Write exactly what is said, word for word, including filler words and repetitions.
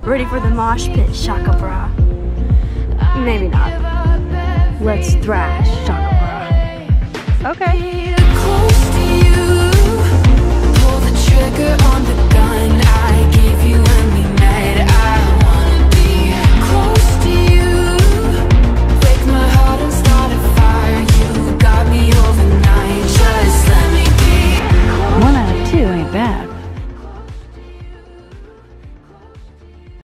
Ready for the mosh pit, shaka bra? Maybe not. Let's thrash, shaka bra. Okay.